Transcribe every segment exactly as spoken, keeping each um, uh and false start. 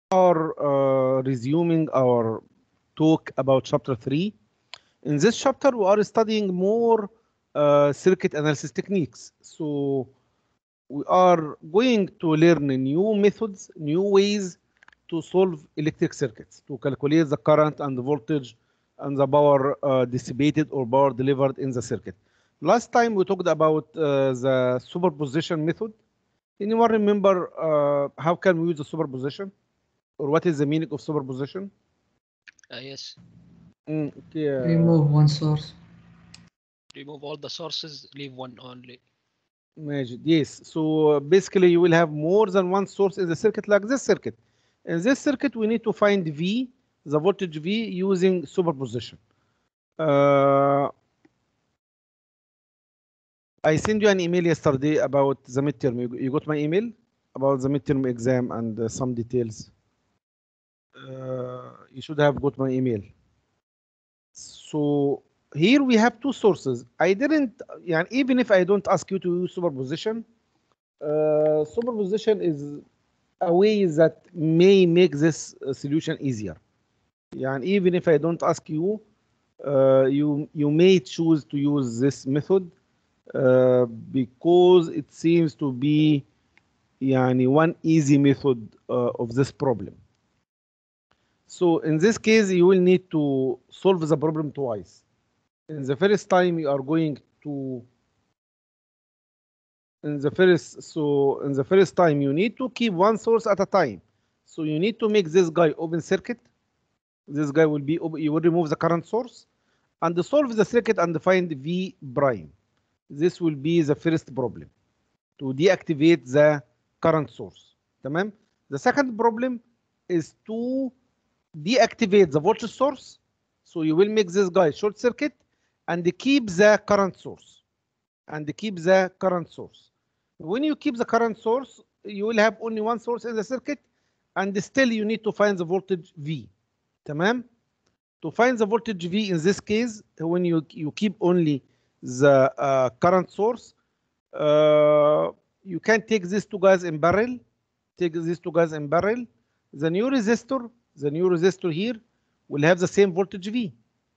are uh, resuming our talk about chapter three. In this chapter, we are studying more uh, circuit analysis techniques. So we are going to learn new methods, new ways to solve electric circuits, to calculate the current and the voltage and the power uh, dissipated or power delivered in the circuit. Last time we talked about uh, the superposition method. Anyone remember uh, how can we use the superposition? Or what is the meaning of superposition? Uh, yes. Mm, okay, uh, Remove one source. Remove all the sources, leave one only. Magic. Yes. So uh, basically, you will have more than one source in the circuit, like this circuit. In this circuit, we need to find V, the voltage V, using superposition. Uh, I sent you an email yesterday about the midterm. You, you got my email about the midterm exam and uh, some details. Uh, you should have got my email. So here we have two sources. I didn't, yeah, even if I don't ask you to use superposition, uh, superposition is a way that may make this uh, solution easier. Yeah, and even if I don't ask you, uh, you you may choose to use this method uh, because it seems to be يعني, one easy method uh, of this problem. So in this case, you will need to solve the problem twice. In the first time, you are going to in the first so in the first time you need to keep one source at a time. So you need to make this guy open circuit. This guy will be open, you will remove the current source and solve the circuit and find V prime. This will be the first problem to deactivate the current source. تمام. The second problem is to deactivate the voltage source. So you will make this guy short circuit and keep the current source and keep the current source. When you keep the current source, you will have only one source in the circuit and still you need to find the voltage V. تمام. To find the voltage V in this case, when you, you keep only the uh, current source, uh, you can take these two guys in parallel, take these two guys in parallel. The new resistor, the new resistor here will have the same voltage V.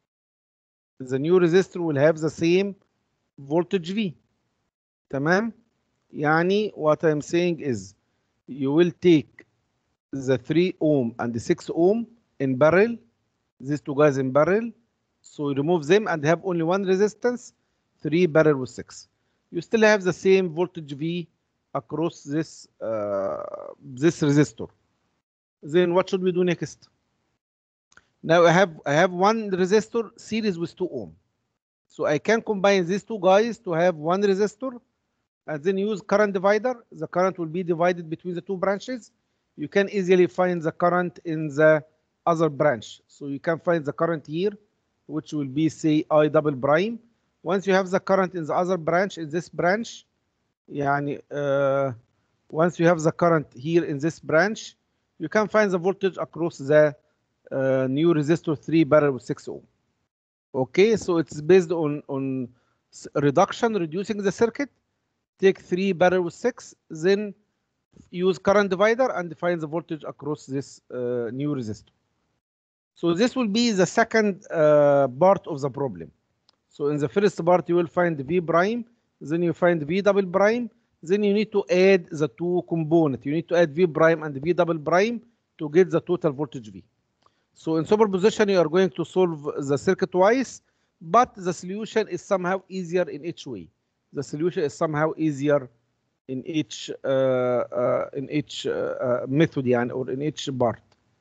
The new resistor will have the same voltage V. تمام. يعني what I'm saying is you will take the three ohm and the six ohm in parallel, these two guys in parallel. So you remove them and have only one resistance, three parallel with six. You still have the same voltage V across this uh, this resistor. Then what should we do next? Now I have I have one resistor series with two ohm. So I can combine these two guys to have one resistor and then use current divider. The current will be divided between the two branches. You can easily find the current in the other branch. So you can find the current here, which will be say I double prime. Once you have the current in the other branch, in this branch, يعني, uh, once you have the current here in this branch, you can find the voltage across the uh, new resistor three parallel with six ohm. Okay, so it's based on, on reduction, reducing the circuit, take three parallel with six, then use current divider and find the voltage across this uh, new resistor. So this will be the second uh, part of the problem. So in the first part, you will find V prime, then you find V double prime, then you need to add the two components. You need to add V prime and V double prime to get the total voltage V. So in superposition, you are going to solve the circuit twice, but the solution is somehow easier in each way. The solution is somehow easier in each uh, uh, in each uh, uh, method يعني, or in each part.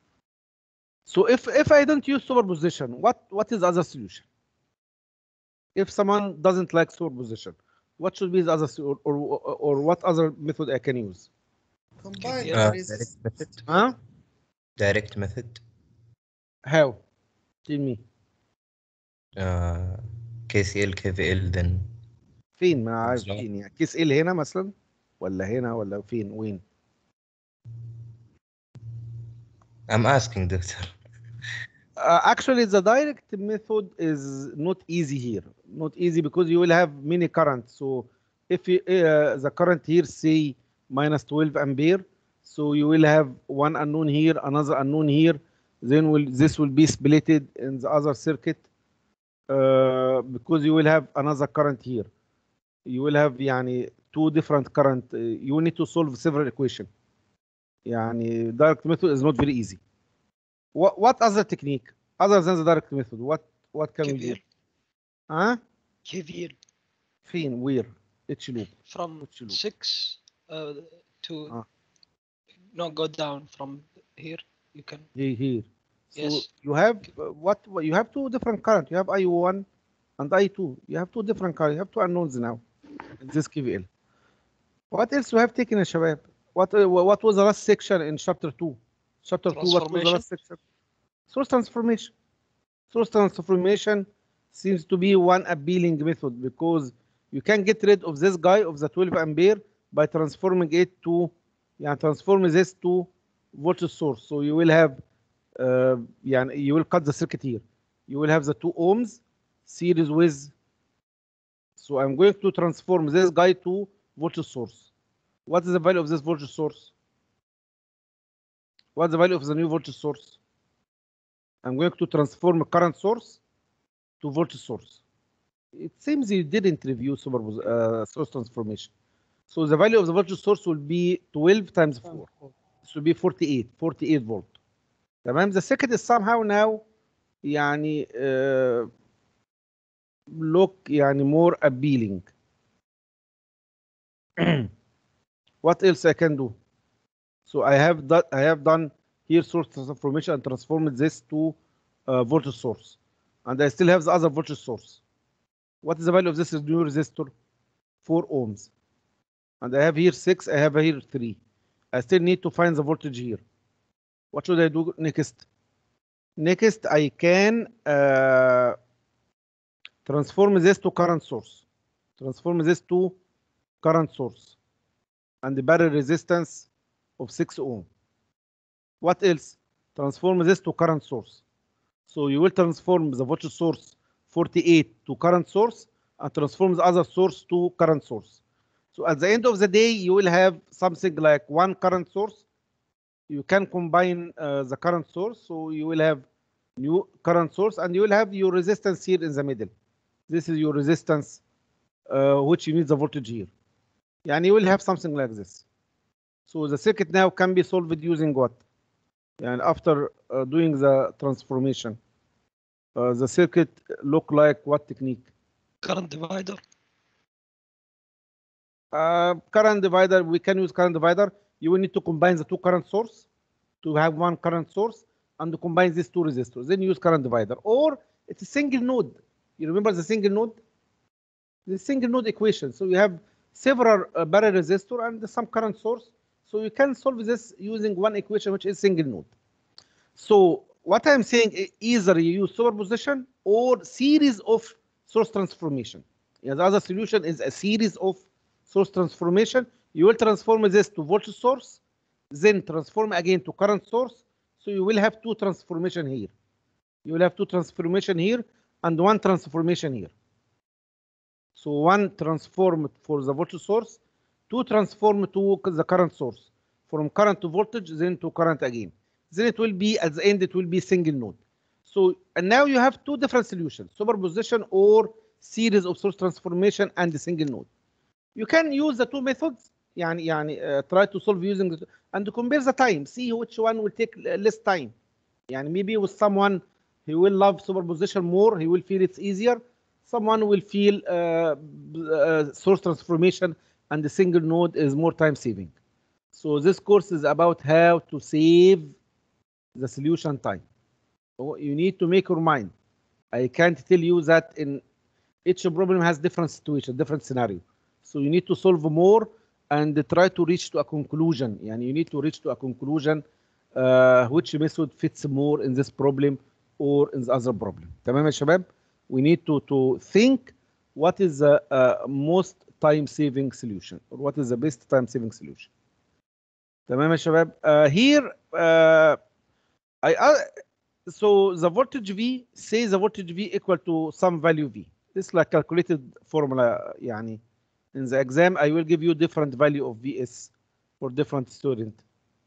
So if if I don't use superposition, what what is the other solution? If someone doesn't like superposition, what should be the other or or, or what other method I can use? Combine Yeah. the Uh, direct resist- method. Huh? Direct method. How? Tell me. Uh, K C L K V L then. فين؟ ما عارف بالظبط. فين يعني كيس ال هنا مثلا ولا هنا ولا فين وين؟ I'm asking, doctor. Uh, actually, the direct method is not easy here. Not easy because you will have many currents. So if you, uh, the current here say minus twelve ampere, So you will have one unknown here, another unknown here. Then will this will be splitted in the other circuit uh, because you will have another current here. You will have يعني two different current. Uh, you need to solve several equation. يعني direct method is not very easy. What what other technique other than the direct method? What what can we do? K V L. Huh? K V L فين where each loop from which loop six uh, to Ah. no go down from here. You can here here. So yes. you have uh, what what- you have two different current. You have I one and I two. You have two different current. You have two unknowns now in this K V L. What else you have taken يا شباب? What uh, what was the last section in chapter two? Chapter two, what was the last section? Source transformation. Source transformation seems to be one appealing method because you can get rid of this guy of the twelve ampere by transforming it to, yeah, transform this to voltage source. So you will have, uh, yeah, you will cut the circuit here. You will have the two ohms series with. So I'm going to transform this guy to voltage source. What is the value of this voltage source? What's the value of the new voltage source? I'm going to transform a current source to voltage source. It seems you didn't review superpos uh, source transformation. So the value of the voltage source will be twelve times four. This will be forty-eight, forty-eight volt. تمام. The circuit is somehow now يعني uh, look يعني more appealing. What else I can do? So I have done I have done here source transformation and transformed this to uh, voltage source, and I still have the other voltage source. What is the value of this new resistor? four ohms. And I have here six, I have here three. I still need to find the voltage here. What should I do next? Next, I can uh, transform this to current source. Transform this to current source. And the barrier resistance of six ohm. What else? Transform this to current source. So you will transform the voltage source forty-eight to current source and transform the other source to current source. So at the end of the day, you will have something like one current source. You can combine uh, the current source. So you will have new current source and you will have your resistance here in the middle. This is your resistance, uh, which you need the voltage here. And you will have something like this. So the circuit now can be solved using what? And after uh, doing the transformation, uh, the circuit look like what technique? Current divider. Uh, current divider, we can use current divider. You will need to combine the two current source to have one current source and combine these two resistors. Then use current divider. Or it's a single node. You remember the single node? The single node equation. So you have several uh, barrier resistor and some current source. So you can solve this using one equation, which is single node. So what I'm saying, either you use superposition or series of source transformation. Yeah, the other solution is a series of source transformation. You will transform this to voltage source, then transform again to current source. So you will have two transformation here. You will have two transformation here and one transformation here. So one transform for the voltage source, two transform to the current source, from current to voltage, then to current again. Then it will be, at the end, it will be single node. So and now you have two different solutions, superposition or series of source transformation and the single node. You can use the two methods, يعني, يعني, uh, try to solve using the, and compare the time, see which one will take less time. يعني maybe with someone, he will love superposition more, he will feel it's easier. Someone will feel uh, uh, source transformation and the single node is more time saving. So this course is about how to save the solution time. So you need to make your mind. I can't tell you that in each problem has different situation, different scenario. So you need to solve more and try to reach to a conclusion. And you need to reach to a conclusion uh, which method fits more in this problem or in the other problem. تمام يا شباب? We need to, to think what is the uh, most time-saving solution or what is the best time-saving solution. تمام يا شباب? Uh, here, uh, I uh, so the voltage V, say the voltage V equal to some value V. This is like calculated formula. يعني in the exam, I will give you different value of V S for different student.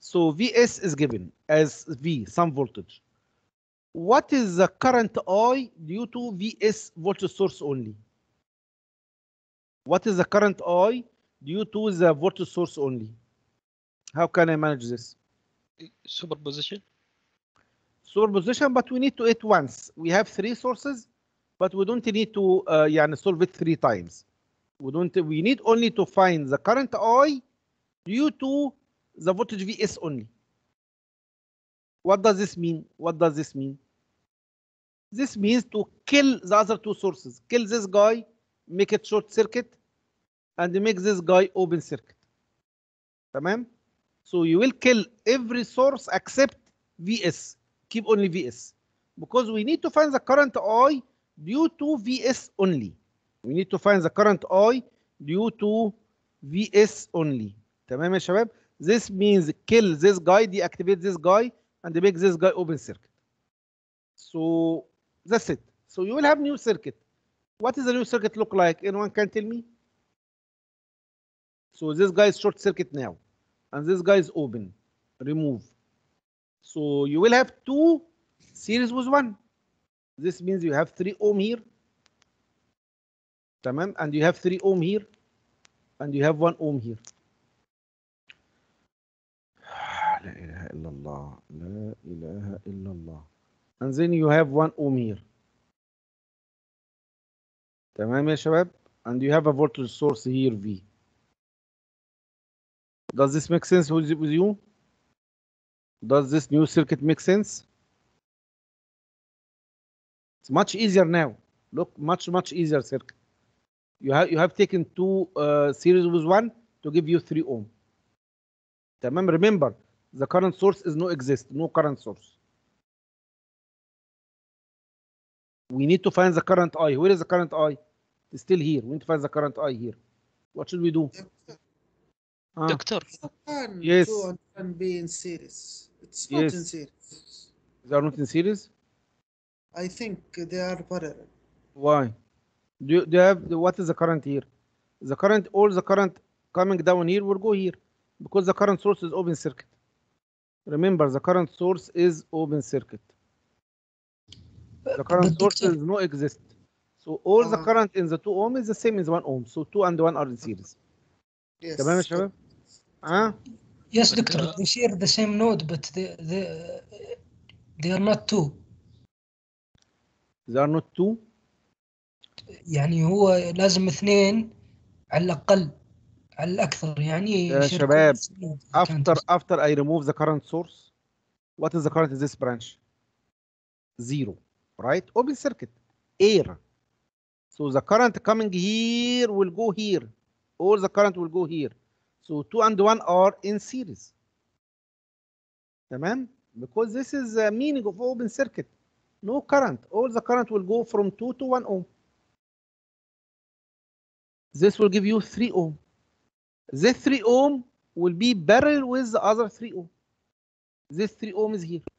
So Vs is given as V, some voltage. What is the current I due to Vs voltage source only? What is the current I due to the voltage source only? How can I manage this? Superposition. Superposition, but we need to it once. We have three sources, but we don't need to uh, يعني solve it three times. We don't. We need only to find the current I due to the voltage Vs only. What does this mean? What does this mean? This means to kill the other two sources. Kill this guy, make it short circuit, and make this guy open circuit. تمام? So you will kill every source except Vs. Keep only Vs. Because we need to find the current I due to Vs only. We need to find the current I due to Vs only. تمام يا شباب? This means kill this guy, deactivate this guy, and make this guy open circuit. So that's it. So you will have new circuit. What does the new circuit look like? Anyone can tell me? So this guy is short circuit now, and this guy is open. Remove. So you will have two series with one. This means you have three ohm here. Tamam, and you have three ohm here, and you have one ohm here. La ilaha illallah. La ilaha illallah. And then you have one ohm here. تمام يا شباب. And you have a voltage source here V. Does this make sense with with you? Does this new circuit make sense? It's much easier now. Look, much much easier circuit. You have you have taken two uh, series with one to give you three ohm. تمام. Remember, the current source is no exist, no current source. We need to find the current I. Where is the current I? It's still here. We need to find the current I here. What should we do? Ah, Doctor. Can Yes. two and can be in series. It's Yes. not in series. they are not in series. I think they are parallel. Why? Do you, do you have the, what is the current here? The current, all the current coming down here will go here because the current source is open circuit. Remember, the current source is open circuit. The current But source doctor, is no exist. So all the Uh, current in the two ohm is the same as one ohm. So two and one are in series. Yes. تمام يا شباب؟ ها؟ yes, But, doctor, uh, they share the same node, but they they they are not two. They are not two. يعني هو لازم اثنين على الأقل على الأكثر يعني يا يشاركون شباب، نفس النود إذا كانت After after I remove the current source, what is the current in this branch? Zero, right? Open circuit, air. So the current coming here will go here. All the current will go here. So two and one are in series. تمام? Because this is the meaning of open circuit. No current. All the current will go from two to one ohm. This will give you three ohm. This three ohm will be parallel with the other three ohm. This three ohm is here.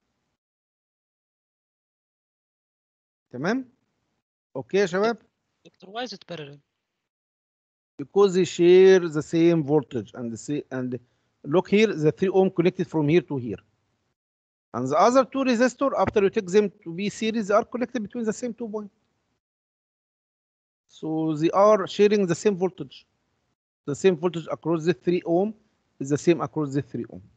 تمام؟ اوكي يا شباب؟ Doctor, why is it parallel? Because they share the same voltage and the same, and look here, the three ohm connected from here to here. And the other two resistor, after you take them to be series, they are connected between the same two points. So they are sharing the same voltage. The same voltage across the three ohm is the same across the three ohm.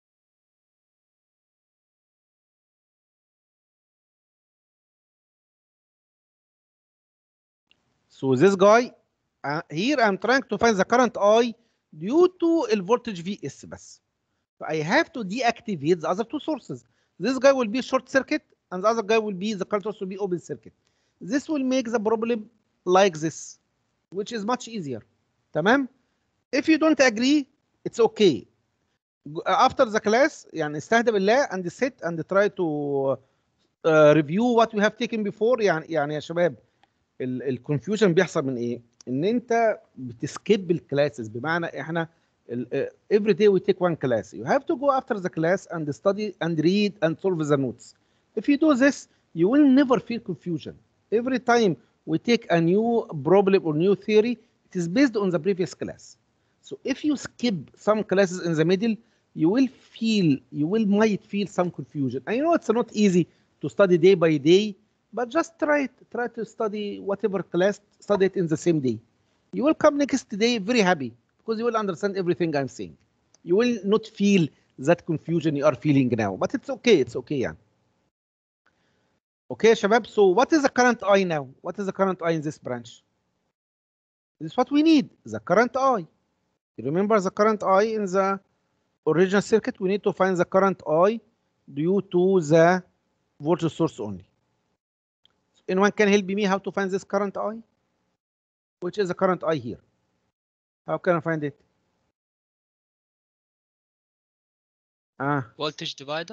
So this guy, uh, here I'm trying to find the current I due to the voltage V S بس. So I have to deactivate the other two sources. This guy will be short circuit, and the other guy will be, the current source will be open circuit. This will make the problem like this, which is much easier. تمام? If you don't agree, it's okay. After the class, يعني استهدى بالله and sit and try to uh, review what we have taken before. يعني يعني يا شباب الكونفيوجن بيحصل من ايه؟ ان انت بتسكيب الكلاسز، بمعنى احنا every day we take one class. You have to go after the class and study and read and solve the notes. If you do this, you will never feel confusion. Every time we take a new problem or new theory, it is based on the previous class. So if you skip some classes in the middle, you will feel, you will might feel some confusion. I know it's not easy to study day by day, but just try it. Try to study whatever class, study it in the same day. You will come next day very happy because you will understand everything I'm saying. You will not feel that confusion you are feeling now, but it's okay. It's okay, yeah. Okay, Shabab. So what is the current I now? What is the current I in this branch? This is what we need, the current I. You remember the current I in the original circuit? We need to find the current I due to the voltage source only. So anyone can help me how to find this current I? Which is the current I here? How can I find it? Ah, Voltage divider.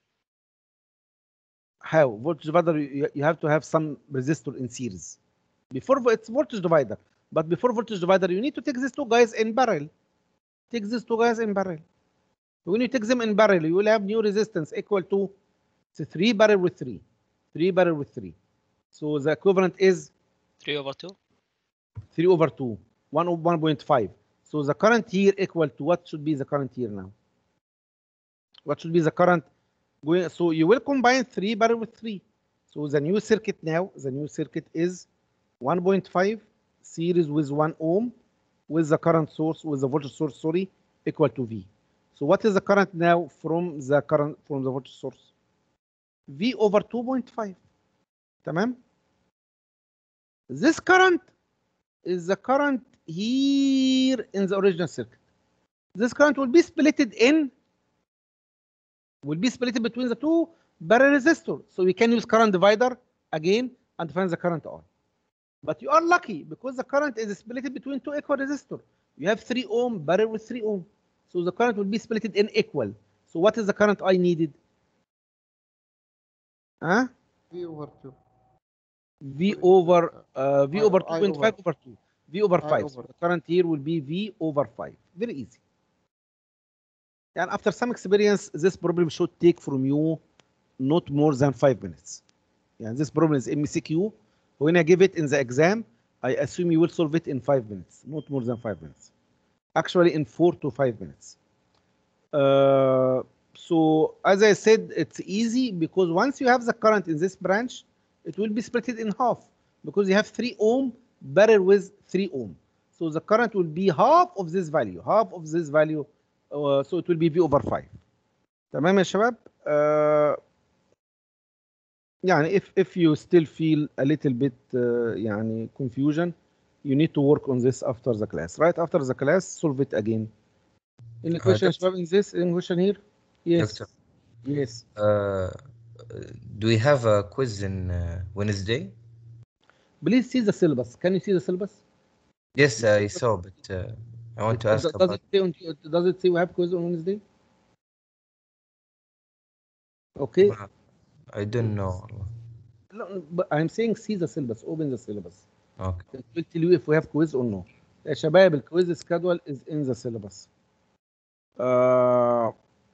how? Voltage divider, you, you have to have some resistor in series. Before vo- it's voltage divider, but before voltage divider, you need to take these two guys in parallel. Take these two guys in parallel. When you take them in parallel, you will have new resistance equal to it's three parallel with three, three parallel with three. So the equivalent is three over two. three over two, one over one point five. So the current here equal to what should be the current here now? What should be the current going? So you will combine three parallel with three. So the new circuit now, the new circuit is one point five series with one ohm with the current source, with the voltage source, sorry, equal to V. So what is the current now from the current from the voltage source? V over two point five. Tamam? This current is the current here in the original circuit. This current will be splitted in, will be split between the two parallel resistors. So we can use current divider again and find the current I. But you are lucky because the current is split between two equal resistors. You have three ohm parallel with three ohm. So the current will be split in equal. So what is the current I needed? Huh? V over two. V over uh, V I- over I two point five over- over two. V over I five. over- So the current here will be V over five. Very easy. And after some experience, this problem should take from you not more than five minutes. Yeah, this problem is M C Q. When I give it in the exam, I assume you will solve it in five minutes, not more than five minutes. Actually, in four to five minutes. Uh, so as I said, it's easy because once you have the current in this branch, it will be split in half because you have three ohm parallel with three ohm. So the current will be half of this value, half of this value. Uh, so it will be V over five. تمام يا شباب؟ uh, يعني if if you still feel a little bit uh, يعني confusion, you need to work on this after the class. Right after the class, solve it again. Any Uh, question, doctor- شباب, in this? Any question here? Yes. Doctor, Yes. uh, do we have a quiz in uh, Wednesday? Please see the syllabus. Can you see the syllabus? Yes, I saw, but uh, I want to It- ask does about. it say on, does it say we have quiz on Wednesday? Okay. I don't know. No, but I'm saying see the syllabus. Open the syllabus. Okay. It will tell you if we have quiz or no. يا شباب, الquiz schedule is in the syllabus. Uh,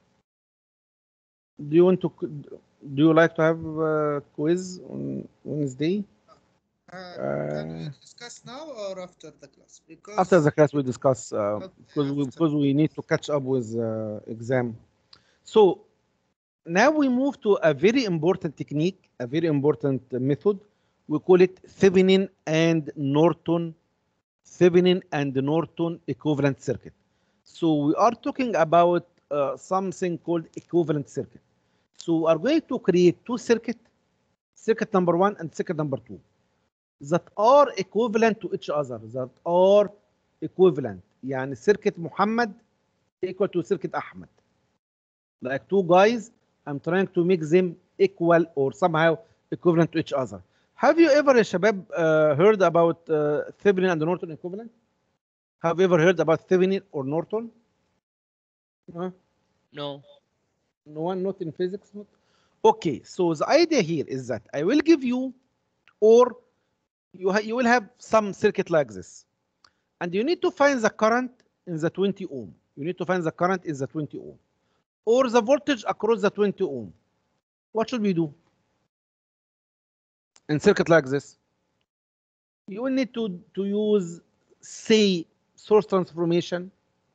do you want to? Do you like to have a quiz on Wednesday? Uh, can we Uh, discuss now or after the class? Because After the class, we discuss uh, Okay, because we after. because we need to catch up with uh, exam. So now we move to a very important technique, a very important method. We call it Thevenin and Norton, Thevenin and Norton equivalent circuit. So we are talking about uh, something called equivalent circuit. So we are going to create two circuits, circuit number one and circuit number two, that are equivalent to each other, that are equivalent. يعني circuit Muhammad equal to circuit Ahmed. Like two guys, I'm trying to make them equal or somehow equivalent to each other. Have you ever, يا شباب, uh, heard about uh, Thevenin and Norton equivalent? Have you ever heard about Thevenin or Norton? Huh? No. No one, not in physics, not. Okay, so the idea here is that I will give you, or you, you will have some circuit like this, and you need to find the current in the twenty ohm. You need to find the current in the twenty ohm, or the voltage across the twenty ohm. What should we do in circuit like this? You will need to to use, say, source transformation,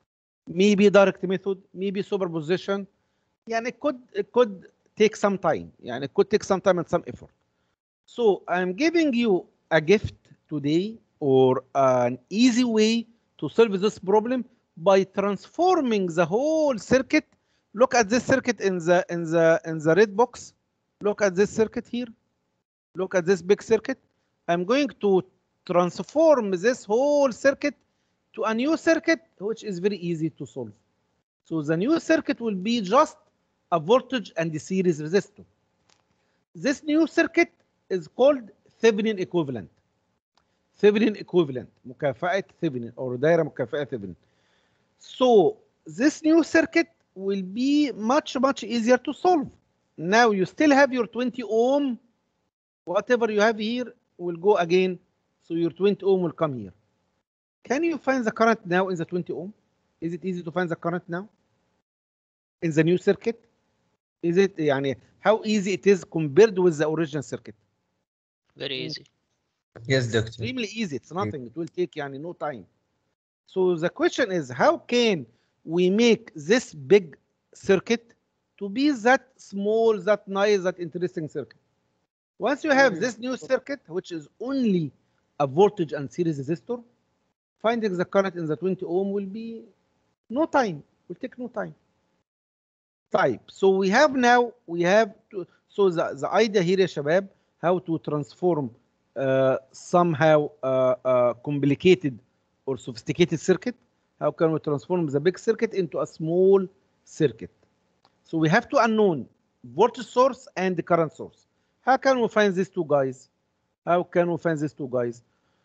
maybe direct method, maybe superposition. يعني it could it could take some time. يعني it could take some time and some effort. So I'm giving you a gift today or an easy way to solve this problem by transforming the whole circuit. Look at this circuit in the in the in the red box. Look at this circuit here. Look at this big circuit. I'm going to transform this whole circuit to a new circuit, which is very easy to solve. So the new circuit will be just a voltage and a series resistor. This new circuit is called Thevenin equivalent. Thevenin equivalent, مكافأة Thevenin or دائرة مكافأة Thevenin. So this new circuit will be much much easier to solve. Now you still have your twenty ohm. Whatever you have here will go again. So your twenty ohm will come here. Can you find the current now in the twenty ohm? Is it easy to find the current now in the new circuit? Is it يعني how easy it is compared with the original circuit? Very easy. Yes, doctor. Extremely easy. It's nothing. It will take يعني no time. So the question is, how can we make this big circuit to be that small, that nice, that interesting circuit? Once you have this new circuit, which is only a voltage and series resistor, finding the current in the twenty ohm will be no time. Will take no time. Type. So we have now, we have to, so the, the idea here, يا شباب, how to transform uh, somehow uh, uh, complicated or sophisticated circuit. How can we transform the big circuit into a small circuit? So we have two unknown, voltage source and the current source. How can we find these two guys? How can we find these two guys?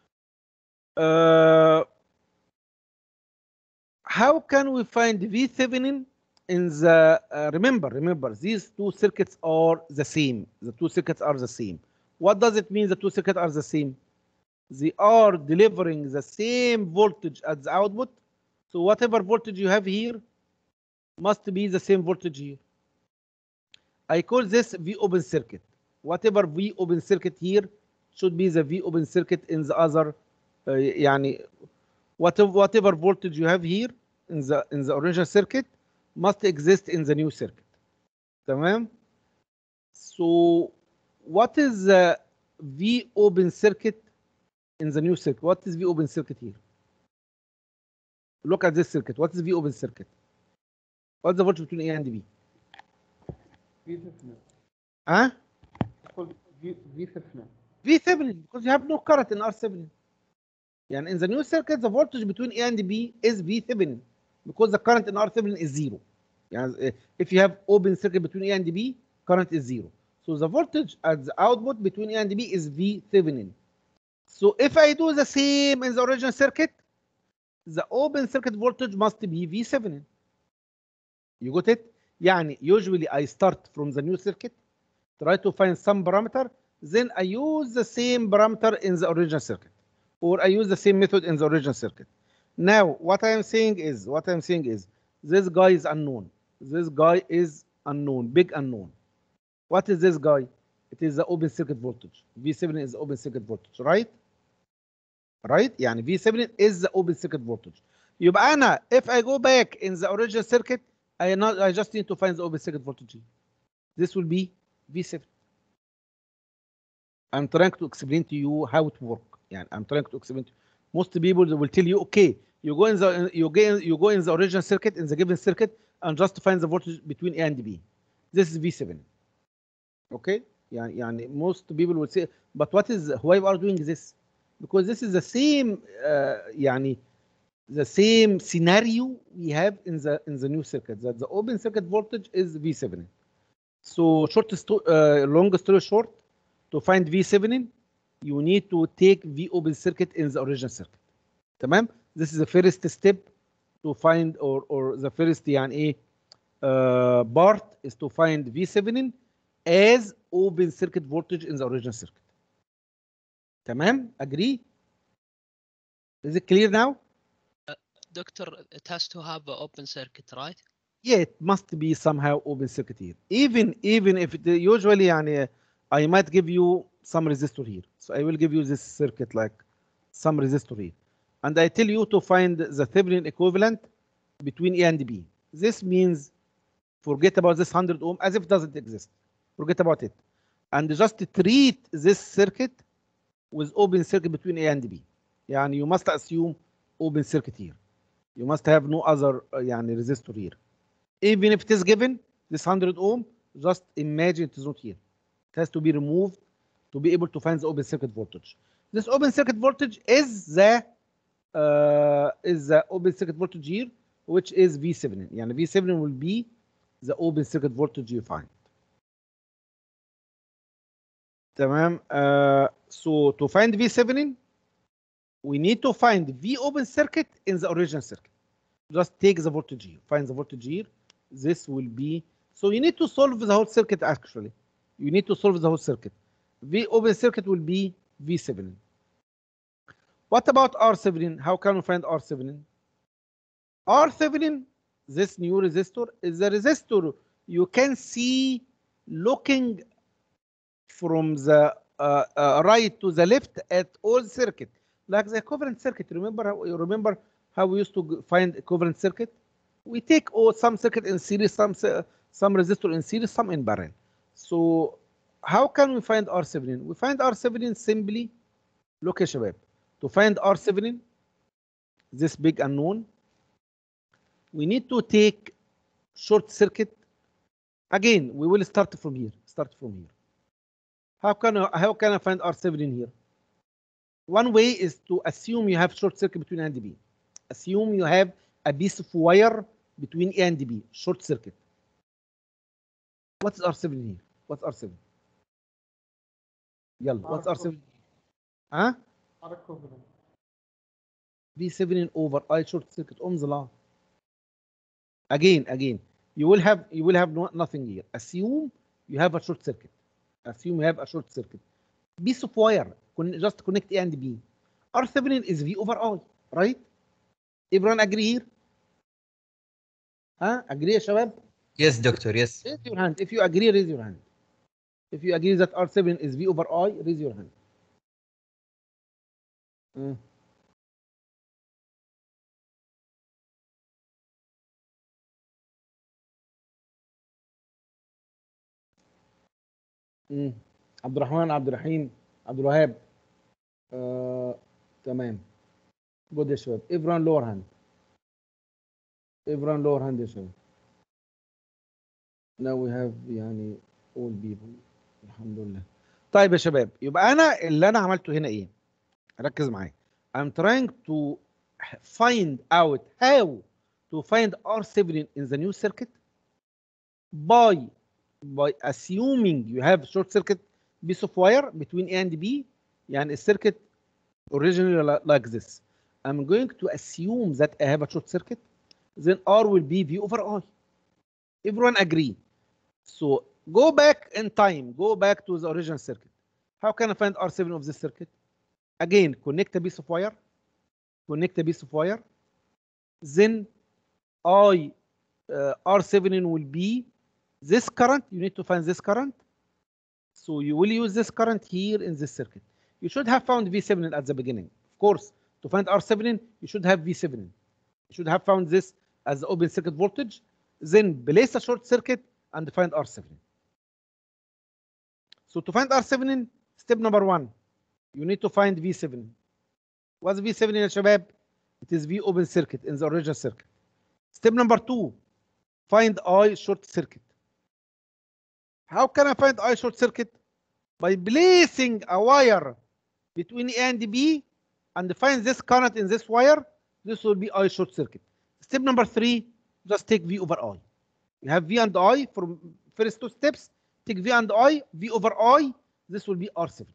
Uh, how can we find V Thevenin in the, uh, remember, remember, these two circuits are the same. The two circuits are the same. What does it mean the two circuits are the same? They are delivering the same voltage at the output. So whatever voltage you have here must be the same voltage here. I call this V open circuit. Whatever V open circuit here should be the V open circuit in the other, uh, يعني whatever, whatever voltage you have here in the in the original circuit must exist in the new circuit. تمام? So what is the V open circuit in the new circuit? What is V open circuit here? Look at this circuit. What is V open circuit? What's the voltage between A and B? V Thevenin. Huh? It's called V V Thevenin. V Thevenin, because you have no current in R Thevenin. And in the new circuit, the voltage between A and B is V Thevenin, because the current in R Thevenin is zero. Yani, if you have open circuit between A and B, current is zero. So the voltage at the output between A and B is V Thevenin. So if I do the same in the original circuit, the open circuit voltage must be V Thevenin. You got it? يعني usually I start from the new circuit, try to find some parameter, then I use the same parameter in the original circuit, or I use the same method in the original circuit. Now, what I am saying is, what I am saying is, this guy is unknown. This guy is unknown, big unknown. What is this guy? It is the open circuit voltage. V Thevenin is the open circuit voltage, right? Right? يعني V Thevenin is the open circuit voltage. يبقى أنا, if I go back in the original circuit, I not, I just need to find the open circuit voltage. This will be V Thevenin. I'm trying to explain to you how it works. Yeah, I'm trying to explain. To you. Most people will tell you, okay, you go in the you go you go in the original circuit in the given circuit and just find the voltage between A and B. This is V Thevenin. Okay, yeah, يعني most people will say, but what is why we are doing this? Because this is the same, uh, يعني the same scenario we have in the in the new circuit, that the open circuit voltage is V Thevenin. So short sto uh, long story short, to find V Thevenin, you need to take V open circuit in the original circuit. تمام? This is the first step to find, or or the first يعني ايه uh, part is to find V Thevenin as open circuit voltage in the original circuit. تمام? Agree? Is it clear now? Doctor, it has to have an open circuit, right? Yeah, it must be somehow open circuit here. Even even if it usually يعني I might give you some resistor here. So I will give you this circuit like some resistor here. And I tell you to find the Thevenin equivalent between A and B. This means forget about this one hundred ohm as if it doesn't exist. Forget about it. And just treat this circuit with open circuit between A and B. يعني you must assume open circuit here. You must have no other uh, يعني resistor here. Even if it is given, this one hundred ohm, just imagine it is not here. It has to be removed to be able to find the open circuit voltage. This open circuit voltage is the uh, is the open circuit voltage here, which is V seven. يعني V seven will be the open circuit voltage you find. تمام. Uh, so to find V seven, we need to find V open circuit in the original circuit. Just take the voltage here, find the voltage here. This will be, so you need to solve the whole circuit actually. You need to solve the whole circuit. V open circuit will be V seven. What about R seven? How can we find R seven? R seven, this new resistor, is a resistor you can see looking from the uh, uh, right to the left at all circuit, like the equivalent circuit. Remember how you remember how we used to find equivalent circuit? We take all some circuit in series, some some resistor in series, some in parallel. So how can we find R seven? We find R seven simply. Look يا شباب. To find R seven, this big unknown, we need to take short circuit. Again, we will start from here. Start from here. How can I, how can I find R seven in here? One way is to assume you have short circuit between A and B. Assume you have a piece of wire between A and B, short circuit. What's R seven here? What's R seven? يلا, what's R seven? Huh? R equivalent. V seven over I short circuit, Ohm's law. Again, again, you will have you will have no, nothing here. Assume you have a short circuit. Assume you have a short circuit. Piece of wire, just connect A and B. R seven is V over I, right? Everyone agree here? Huh? Agree يا شباب? Yes, doctor, yes. Raise your hand. If you agree, raise your hand. If you agree that R seven is V over I, raise your hand. Mm. مم. عبد الرحمن، عبد الرحيم، عبد الوهاب. آه، تمام. جود يا شباب. everyone lower hand. everyone lower hand يا شباب. now we have يعني all people. الحمد لله. طيب يا شباب، يبقى انا اللي انا عملته هنا ايه؟ ركز معايا. I'm trying to find out how to find R seven in the new circuit by by assuming you have short circuit piece of wire between A and B. يعني الcircuit originally like this. I'm going to assume that I have a short circuit. Then R will be V over I. Everyone agree? So go back in time. Go back to the original circuit. How can I find R seven of this circuit? Again, connect a piece of wire. Connect a piece of wire. Then I uh, R seven will be this current. You need to find this current. So you will use this current here in this circuit. You should have found V seven at the beginning. Of course, to find R seven, you should have V seven. You should have found this as the open circuit voltage. Then place a short circuit and find R seven. So to find R seven, step number one, you need to find V seven. What's V seven يا شباب? It is V open circuit in the original circuit. Step number two, find I short circuit. How can I find I short circuit? By placing a wire between A and B and find this current in this wire. This will be I short circuit. Step number three, just take V over I. You have V and I from first two steps. Take V and I, V over I. This will be R seven.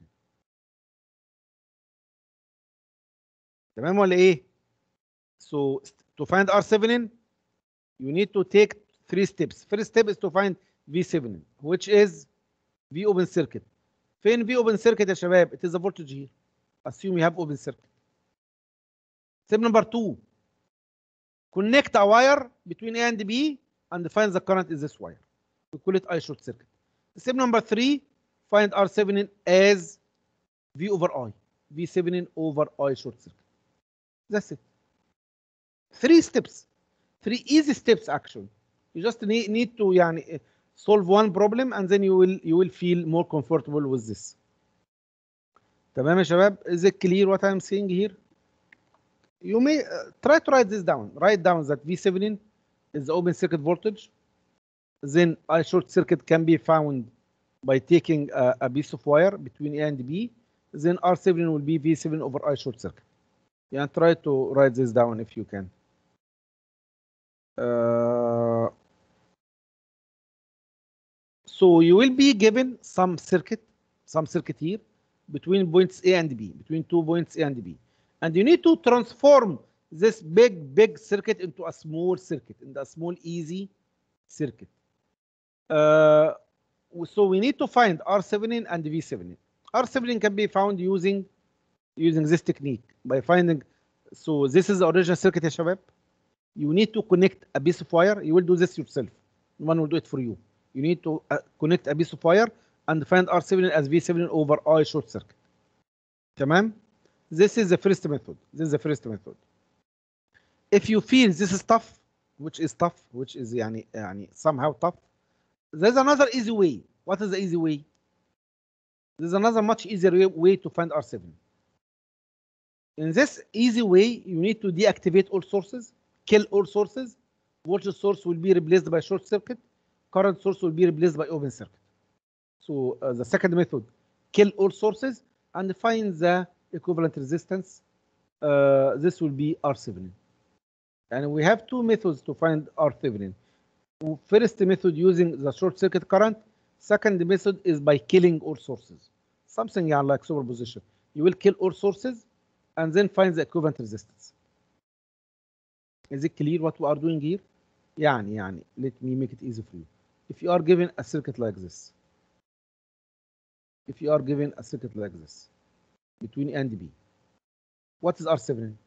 تمام ولا ايه؟ So to find R seven, you need to take three steps. First step is to find V seven, which is V open circuit. فين V open circuit يا شباب? It is a voltage here. Assume you have open circuit. Step number two, connect a wire between A and B and find the current in this wire. We call it I short circuit. Step number three, find R seven as V over I. V seven over I short circuit. That's it. Three steps. Three easy steps actually. You just need, need to يعني solve one problem and then you will you will feel more comfortable with this. تمام يا شباب. Is it clear what I'm saying here? You may uh, try to write this down. Write down that Thevenin is the open circuit voltage. Then I short circuit can be found by taking a, a piece of wire between A and B. Then R seven will be V seven over I short circuit. Yeah, try to write this down if you can. Uh, so you will be given some circuit, some circuit here between points A and B, between two points A and B. And you need to transform this big, big circuit into a small circuit, into a small, easy circuit. Uh, so we need to find R seven and V seven. R seven can be found using using this technique by finding. So this is the original circuit يا شباب. You need to connect a piece of wire. You will do this yourself. No one will do it for you. You need to uh, connect a piece of wire and find R seven as V seven over I short circuit. تمام? This is the first method. This is the first method. If you feel this is tough, which is tough, which is يعني, يعني somehow tough, there's another easy way. What is the easy way? There's another much easier way, way to find R seven. In this easy way, you need to deactivate all sources, kill all sources. Voltage source will be replaced by short circuit. Current source will be replaced by open circuit. So uh, the second method, kill all sources and find the equivalent resistance. Uh, this will be R seven. And we have two methods to find R seven. First method using the short circuit current. Second method is by killing all sources. Something yeah, like superposition. You will kill all sources and then find the equivalent resistance. Is it clear what we are doing here? يعني, يعني, let me make it easy for you. If you are given a circuit like this, if you are given a circuit like this, between A and B, what is R seven?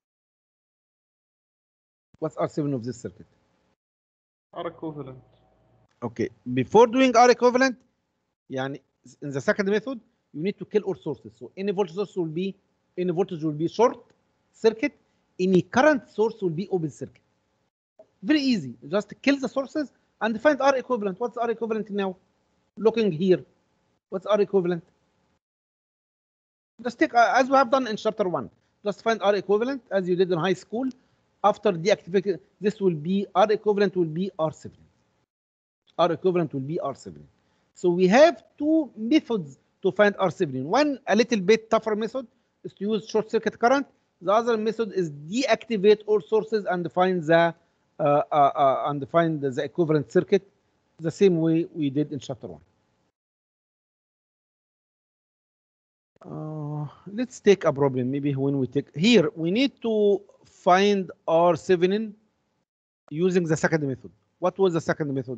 What's R seven of this circuit? R equivalent. Okay, before doing R equivalent, يعني, in the second method, you need to kill all sources. So any voltage source will be, any voltage will be short circuit, any current source will be open circuit. Very easy. Just kill the sources and find R equivalent. What's R equivalent now? Looking here, what's R equivalent? Just take, uh, as we have done in chapter one, just find R equivalent as you did in high school. After deactivating, this will be R equivalent will be R seven. R equivalent will be R seven. So we have two methods to find R seven. One, a little bit tougher method, is to use short circuit current. The other method is deactivate all sources and find the uh, uh, uh, and find the equivalent circuit, the same way we did in chapter one. Uh, let's take a problem. Maybe when we take here, we need to find R seven using the second method. What was the second method?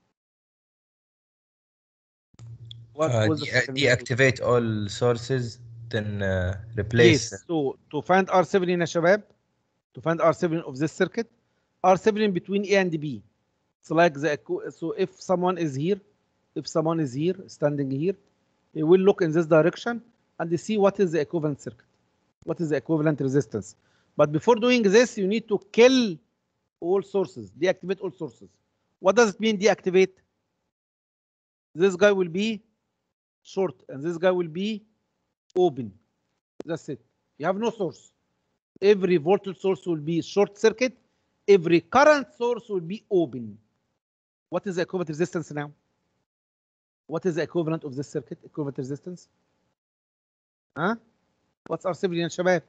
What Uh, was the de- second method? deactivate all sources, then uh, replace. Yes. So to find R seven يا شباب, to find R seven of this circuit, R seven between A and B. It's like the so if someone is here, if someone is here standing here, he will look in this direction and see what is the equivalent circuit, what is the equivalent resistance. But before doing this, you need to kill all sources, deactivate all sources. What does it mean deactivate? This guy will be short and this guy will be open. That's it. You have no source. Every voltage source will be short circuit. Every current source will be open. What is the equivalent resistance now? What is the equivalent of this circuit? Equivalent resistance? Huh? What's R seven يا شباب?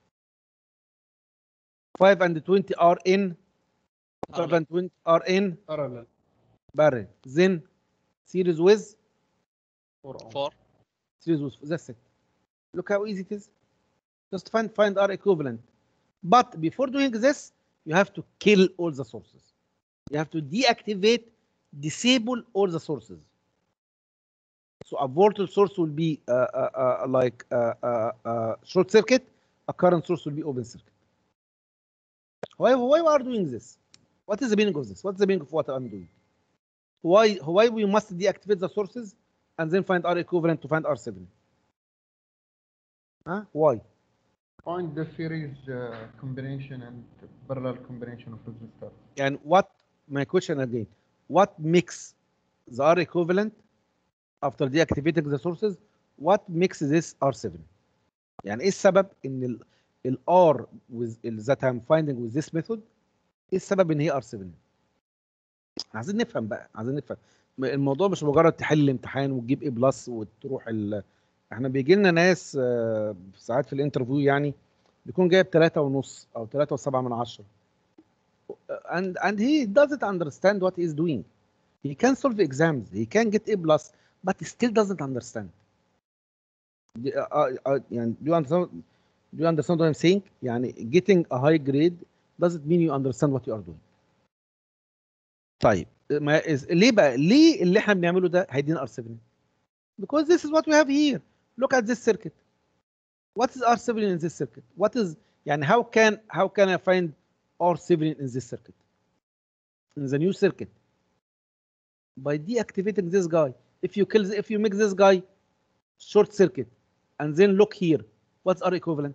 five and twenty are in. five and twenty are in Parallel. parallel. Then series with four ohm. Four. series with. That's it. Look how easy it is. Just find find R equivalent. But before doing this, you have to kill all the sources. You have to deactivate, disable all the sources. So a voltage source will be uh, uh, uh, like uh, uh, uh, short circuit. A current source will be open circuit. Why why we are doing this? What is the meaning of this? What's the meaning of what I'm doing? Why why we must deactivate the sources and then find R equivalent to find R seven? Huh? Why? Find the series uh, combination and parallel combination of resistors. And what my question again, what makes the R equivalent after deactivating the sources, what makes this R seven؟ يعني ايه السبب ان ال ال R with ال that I'm finding with this method، ايه السبب ان هي R سبعة؟ عايزين نفهم بقى، عايزين نفهم الموضوع مش مجرد تحل الامتحان وتجيب ايه بلس وتروح ال... احنا بيجي لنا ناس آه، ساعات في الانترفيو يعني بيكون جايب ثلاثة ونص او ثلاثة وسبعة من عشرة and and he doesn't understand what he is doing. He can solve exams, he can get A plus, but he still doesn't understand. Do, uh, uh, يعني do you understand? Do you understand what I'm saying? يعني getting a high grade doesn't mean you understand what you are doing. طيب ما is, ليه بقى؟ ليه اللي احنا بنعمله ده هيدينا R seven؟ Because this is what we have here. Look at this circuit. What is R seven in this circuit? What is يعني how can how can I find R seven in this circuit? In the new circuit. By deactivating this guy. If you kill if you make this guy short circuit and then look here, what's R equivalent?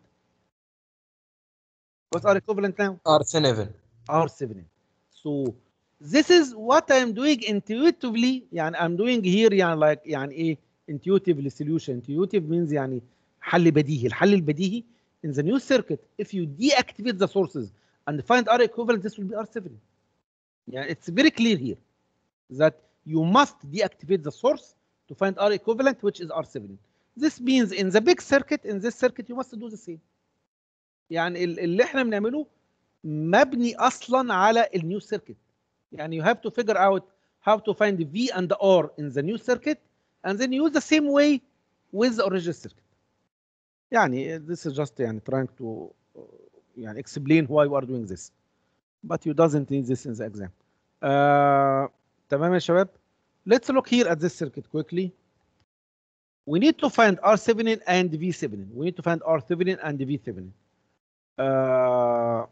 What's R equivalent now? R seven. R seven. So this is what I'm doing intuitively. يعني I'm doing here يعني like يعني ايه intuitively solution. Intuitive means يعني حل بديهي. الحل البديهي in the new circuit if you deactivate the sources and find R equivalent, this will be R seven. يعني it's very clear here that you must deactivate the source to find R equivalent, which is R seven. This means in the big circuit, in this circuit you must do the same. يعني اللي احنا بنعمله مبني اصلا على النيو سيركت. يعني you have to figure out how to find V and R in the new circuit and then use the same way with the original circuit. يعني this is just يعني trying to يعني explain why we are doing this, but you doesn't need this in the exam. uh, تمام يا شباب. Let's look here at this circuit quickly. We need to find R seven and V seven. We need to find R seven and V seven. Uh,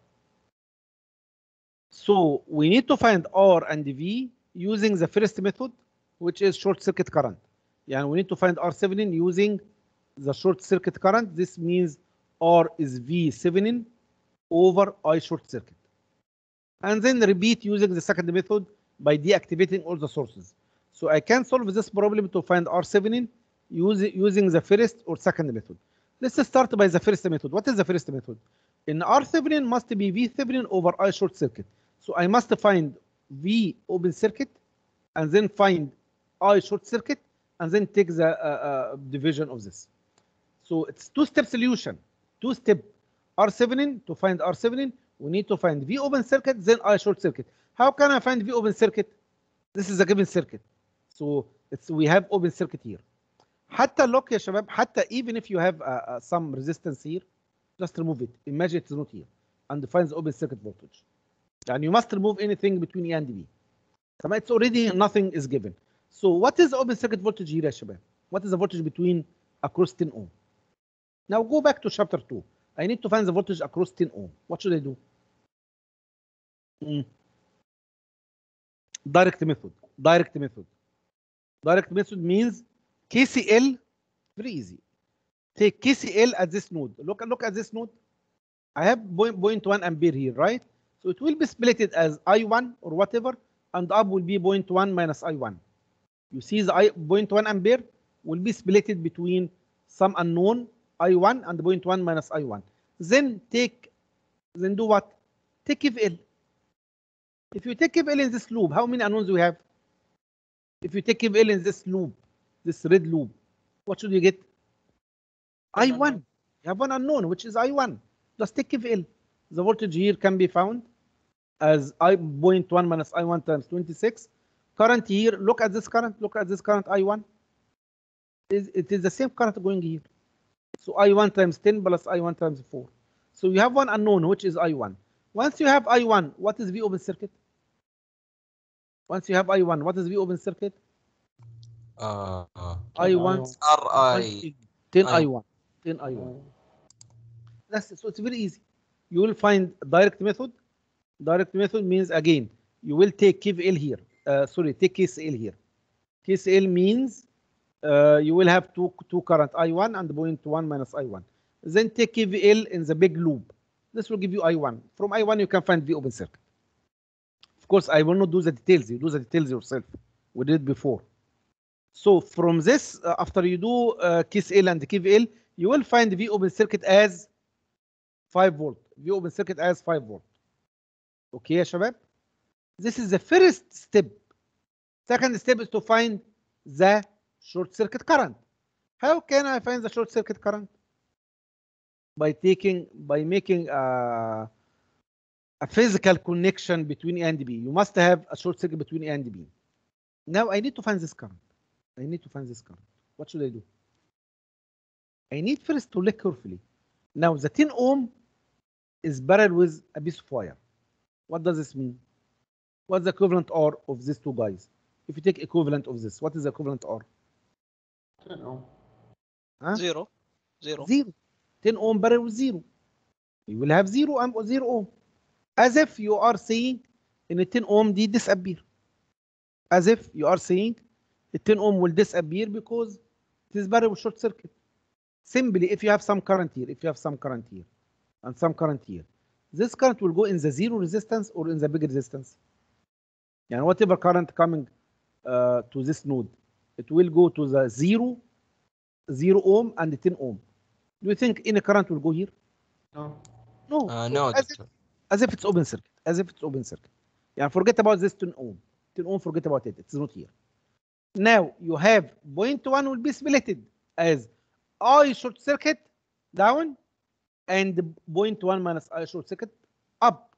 so we need to find R and V using the first method, which is short circuit current. يعني we need to find R seven using the short circuit current. This means R is V seven over I short circuit. And then repeat using the second method by deactivating all the sources. So I can solve this problem to find R seven using, using the first or second method. Let's start by the first method. What is the first method? In R seven must be V seven over I short circuit. So I must find V open circuit and then find I short circuit and then take the uh, uh, division of this. So it's two-step solution. Two-step R seven to find R seven. We need to find V open circuit then I short circuit. How can I find V open circuit? This is a given circuit. So it's we have open circuit here. حتى look يا شباب حتى even if you have uh, uh, some resistance here, just remove it. Imagine it's not here and find the open circuit voltage. And you must remove anything between A and B. So it's already nothing is given. So what is the open circuit voltage here يا شباب? What is the voltage between across ten ohm? Now go back to chapter two. I need to find the voltage across ten ohm. What should I do? Mm. Direct method. Direct method. Direct method means K C L. Very easy. Take K C L at this node. Look, look at this node. I have zero point one ampere here, right? So it will be split as I one or whatever, and up will be zero point one minus I one. You see the I zero point one ampere will be split between some unknown I one and zero point one minus I one. Then take, then do what? Take F L. If you take F L in this loop, how many unknowns we have? If you take F L in this loop, this red loop, what should you get? I one. You have one unknown, which is I one. Just take F L. The voltage here can be found as I zero point one minus I one times twenty-six. Current here, look at this current, look at this current I one. It is the same current going here. So I one times ten plus I one times four. So you have one unknown, which is I one. Once you have I one, what is V open circuit? Once you have I one, what is V open circuit? Uh, uh, I one R I ten I one. ten I one. That's so it's very easy. You will find direct method. Direct method means again, you will take K V L here. Uh, sorry, take K C L here. K C L means uh, you will have two two current I one and zero point one minus I one. then take K V L in the big loop. This will give you I one. From I one, you can find V open circuit. Of course, I will not do the details. You do the details yourself. We did it before. So from this, uh, after you do uh, K C L and K V L, you will find V open circuit as five volt. V open circuit as five volt. Okay, يا شباب? This is the first step. Second step is to find the short circuit current. How can I find the short circuit current? By taking, by making a, a physical connection between A and B. You must have a short circuit between A and B. Now I need to find this current. I need to find this current. What should I do? I need first to look carefully. Now the ten ohm is parallel with a piece of wire. What does this mean? What's the equivalent R of these two guys? If you take equivalent of this, what is the equivalent R? ten ohm. Huh? Zero. Zero. Zero. ten ohm parallel with zero. You will have zero and zero ohm. As if you are saying in a ten ohm did disappear. As if you are saying the ten ohm will disappear because it is parallel with short circuit. Simply, if you have some current here, if you have some current here, and some current here, this current will go in the zero resistance or in the big resistance. And whatever current coming uh, to this node, it will go to the zero, zero ohm and the ten ohm. Do you think any current will go here? No. No. Uh, So no, as, if, doctor. as if it's open circuit. As if it's open circuit. Yeah, forget about this ten ohm. ten ohm, forget about it. It's not here. Now you have point one will be splitted as I short circuit down and point one minus I short circuit up.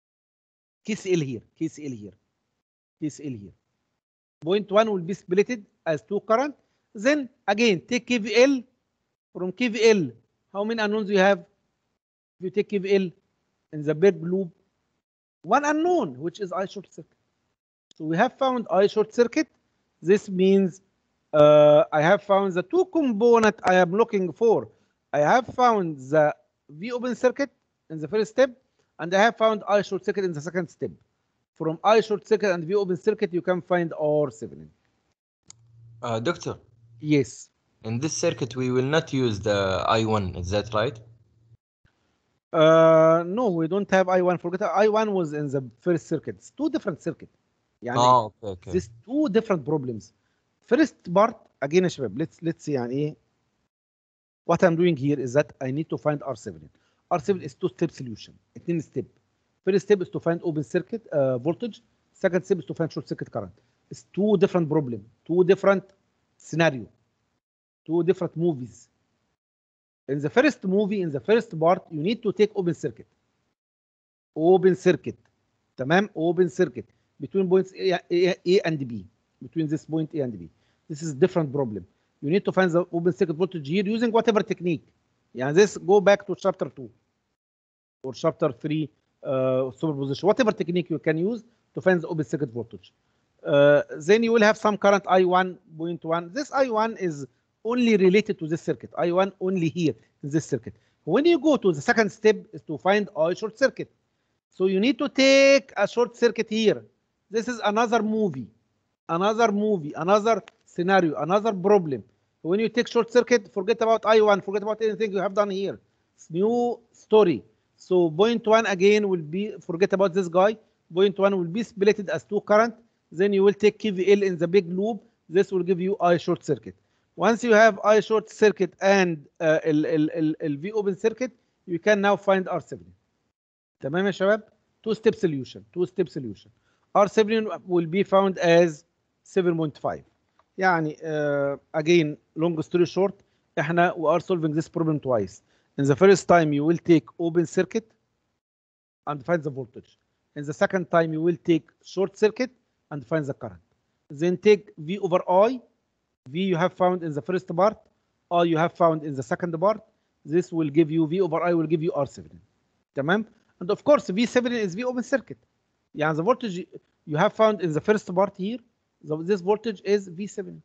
K C L here, K C L here, K C L here. Point one will be splitted as two current. Then again take K V L. From K V L, how many unknowns you have? If you take K V L in the big loop, one unknown, which is I short circuit. So we have found I short circuit. This means uh, I have found the two component I am looking for. I have found the V open circuit in the first step, and I have found I short circuit in the second step. From I short circuit and V open circuit, you can find R seven. Uh, doctor, Yes. in this circuit, we will not use the I one. Is that right? Uh, no, we don't have I one. Forget I one was in the first circuit. It's two different circuit. يعني Oh, okay, okay. These two different problems. First part again يا شباب. Let's let's see يعني ايه. What I'm doing here is that I need to find R seven. R seven is two step solution. اتنين step. First step is to find open circuit uh, voltage. Second step is to find short circuit current. It's two different problem. Two different scenario. Two different movies. In the first movie, in the first part, you need to take open circuit. Open circuit. تمام? Open circuit. Between points A, A, A and B. Between this point A and B. This is different problem. You need to find the open circuit voltage here using whatever technique. يعني this go back to chapter two. Or chapter three, uh, superposition. Whatever technique you can use to find the open circuit voltage. Uh, then you will have some current I one point one. This I one is only related to this circuit. I one only here in this circuit. When you go to the second step is to find I short circuit. So you need to take a short circuit here. This is another movie, another movie, another scenario, another problem. When you take short circuit, forget about I one, forget about anything you have done here. It's new story. So point one again will be, forget about this guy. Point one will be splitted as two current. Then you will take K V L in the big loop. This will give you I short circuit. Once you have I short circuit and uh, ال, ال, ال, ال V open circuit, you can now find R seven. تمام يا شباب؟ Two step solution. Two step solution. R seven will be found as seven point five. يعني uh, again long story short احنا we are solving this problem twice. In the first time you will take open circuit and find the voltage. In the second time you will take short circuit and find the current. Then take V over I. V you have found in the first part, I you have found in the second part. This will give you V over I will give you R seven. تمام? And of course V seven is V open circuit. يعني the voltage you have found in the first part here, the, this voltage is V seven.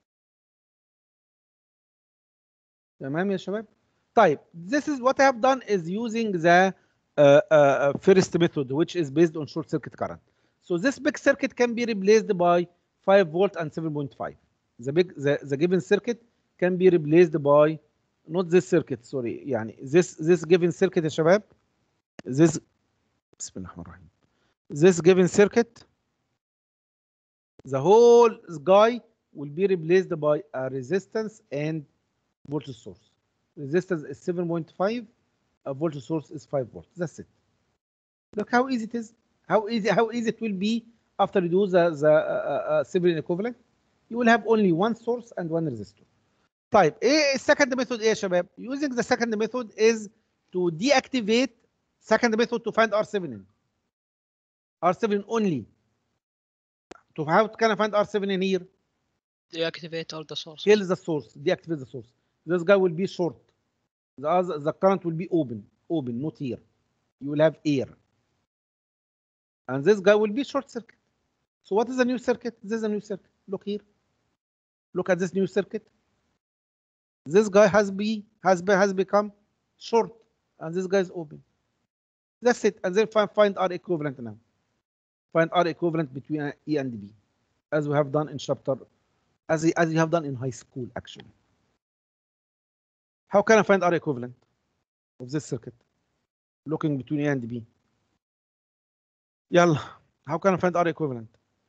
تمام يا شباب؟ طيب, this is what I have done is using the uh, uh, first method, which is based on short circuit current. So this big circuit can be replaced by five volt and seven point five. The big the, the given circuit can be replaced by not this circuit, sorry. يعني this this given circuit يا شباب. This بسم الله الرحمن الرحيم. This given circuit, the whole guy will be replaced by a resistance and voltage source. Resistance is seven point five, a voltage source is five volts. That's it. Look how easy it is. How easy how easy it will be after you do the the uh, uh, Thevenin equivalent. You will have only one source and one resistor. طيب ايه السكند ميثود ايه يا شباب؟ Using the second method is to deactivate second method to find R seven. R seven only. To how can I find R seven here? Deactivate all the sources. Kill the source. Deactivate the source. This guy will be short. The other, the current will be open. Open, not here. You will have air. And this guy will be short circuit. So what is a new circuit? This is a new circuit. Look here. Look at this new circuit. This guy has be has be, has become short, and this guy is open. That's it. And then find find R equivalent now. Find R equivalent between E and B, as we have done in chapter, as as you have done in high school actually. How can I find R equivalent of this circuit? Looking between A and B. Yalla. How can I find R equivalent?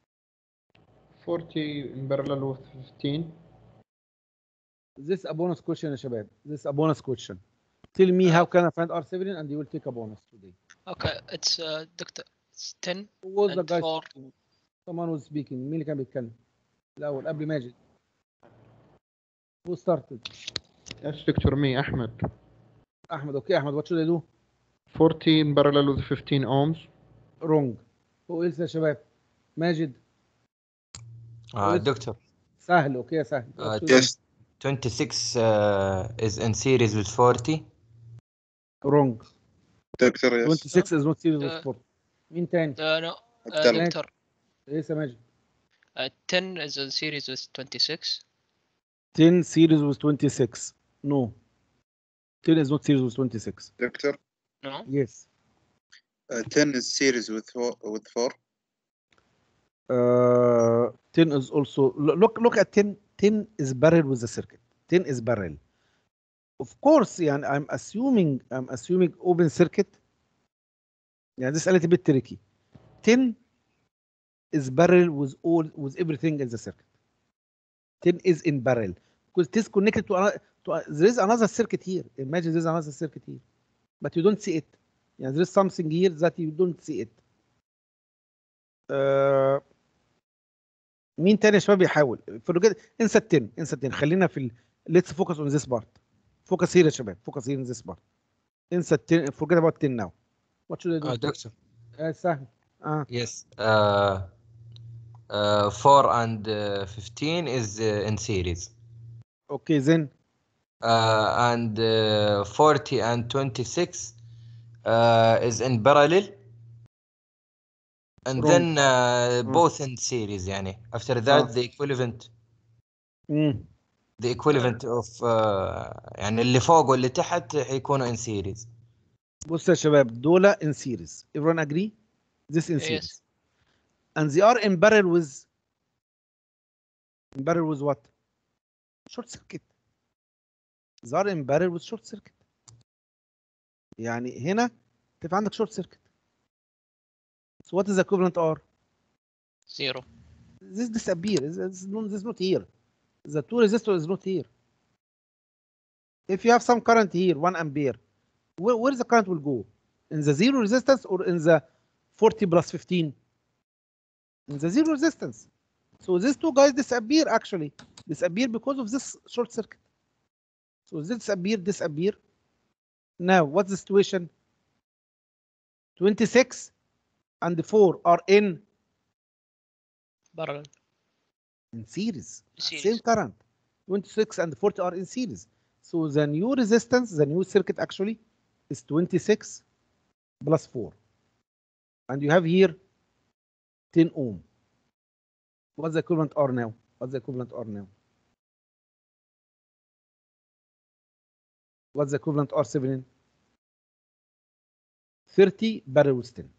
forty in parallel with fifteen. This is a bonus question يا شباب. This is a bonus question. Tell me how can I find R seven and you will take a bonus today. Okay, it's uh, Doctor. It's ten. Who was the and guy four. speaking? Someone was speaking. مين اللي كان بيتكلم؟ الأول قبل ماجد. Who started? Yes, Doctor me, Ahmed. Ahmed. Okay, Ahmed. What should I do? forty in parallel with fifteen ohms. Wrong. Who else يا شباب؟ ماجد. Uh, doctor, سهل. Okay يا سهل. uh, What should I do? Yes. twenty-six uh, is in series with forty. Wrong. Doctor, yes. twenty-six is not series with Uh, four. مين تاني؟ Uh, no, uh, Doctor. Doctor. ايه يا ماجد؟ Uh, ten is in series with twenty-six. ten series with twenty-six. No. ten is not series with twenty-six. Doctor, No. Yes. uh, ten is series with four, with four. Uh, ten is also look look at ten. ten is parallel with the circuit. ten is parallel. Of course, يعني I'm assuming I'm assuming open circuit. يعني this is a little bit tricky. ten is parallel with all with everything in the circuit. ten is in parallel because it is connected to another. To a, there is another circuit here. Imagine there's another circuit here, but you don't see it. يعني there is something here that you don't see it. Uh, مين تاني يا شباب يحاول؟ forget انسى ال ten انسى ال ten خلينا في ال let's focus on this part. Focus here يا شباب. Focus here in this part. انسى ال ten. Forget about ten now. What should I do? Uh, doctor, آه سهل. اه yes. Uh, uh, four and uh, fifteen is uh, in series. Okay then. Uh, and uh, forty and twenty-six uh, is in parallel. And Wrong. then uh, Mm. both in series يعني. After that Ah. the equivalent امم the equivalent of uh, يعني اللي فوق واللي تحت حيكونوا in series. بص يا شباب دول in series. Everyone agree? This in Yes. series. And they are in parallel with in parallel with what? Short circuit. They are in parallel with short circuit. يعني هنا تبقى عندك short circuit. So what is the equivalent R? Zero. This disappear. This is not, this is not here. The two resistor is not here. If you have some current here, one ampere, where, where the current will go? In the zero resistance or in the forty plus fifteen? In the zero resistance. So these two guys disappear actually. Disappear because of this short circuit. So this disappear, disappear. Now what's the situation? twenty-six and four are in Parallel. in series. Series. Same current. twenty-six and forty are in series. So the new resistance, the new circuit actually is twenty-six plus four. And you have here ten ohm. What's the equivalent R now? What's the equivalent R now? What's the equivalent R seven? thirty parallel with ten.